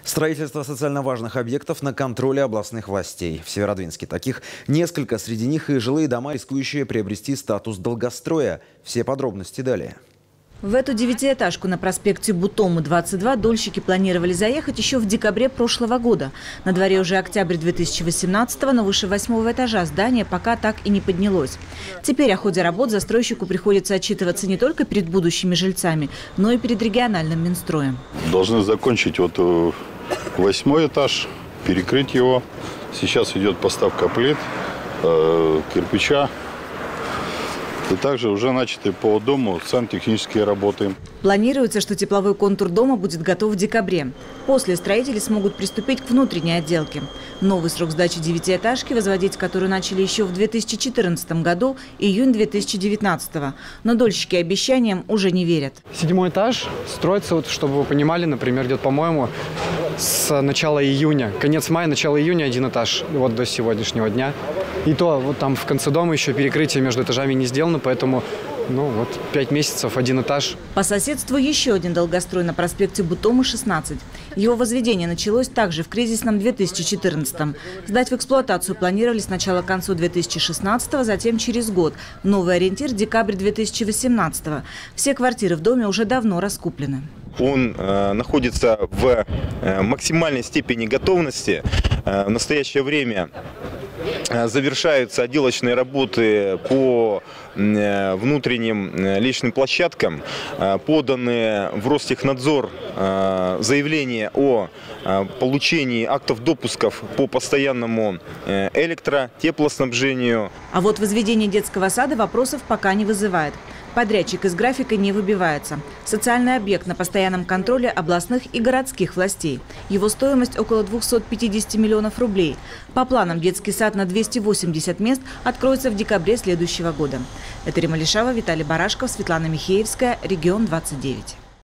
Строительство социально важных объектов на контроле областных властей. В Северодвинске таких несколько, среди них и жилые дома, рискующие приобрести статус долгостроя. Все подробности далее. В эту девятиэтажку на проспекте Бутома, 22, дольщики планировали заехать еще в декабре прошлого года. На дворе уже октябрь 2018-го, но выше 8-го этажа здание пока так и не поднялось. Теперь о ходе работ застройщику приходится отчитываться не только перед будущими жильцами, но и перед региональным Минстроем. Должны закончить 8-й этаж, перекрыть его. Сейчас идет поставка плит, кирпича. И также уже начаты по дому сантехнические работы. Планируется, что тепловой контур дома будет готов в декабре. После строители смогут приступить к внутренней отделке. Новый срок сдачи девятиэтажки, возводить которую начали еще в 2014 году, июнь 2019. Но дольщики обещаниям уже не верят. 7-й этаж строится, чтобы вы понимали, например, идет, по-моему, с начала июня. Конец мая, начало июня 1 этаж, до сегодняшнего дня. И то там в конце дома еще перекрытие между этажами не сделано, поэтому 5 месяцев 1 этаж. По соседству еще один долгострой на проспекте Бутома, 16. Его возведение началось также в кризисном 2014-м. Сдать в эксплуатацию планировали сначала к концу 2016-го, затем через год. Новый ориентир – декабрь 2018-го. Все квартиры в доме уже давно раскуплены. Он находится в максимальной степени готовности. В настоящее время завершаются отделочные работы по внутренним лестничным площадкам. Поданы в Ростехнадзор заявления о получении актов допусков по постоянному теплоснабжению. А вот возведение детского сада вопросов пока не вызывает. Подрядчик из графика не выбивается. Социальный объект на постоянном контроле областных и городских властей. Его стоимость около 250 миллионов рублей. По планам детский сад на 280 мест откроется в декабре следующего года. Это Рима Лишава, Виталий Барашков, Светлана Михеевская, Регион 29.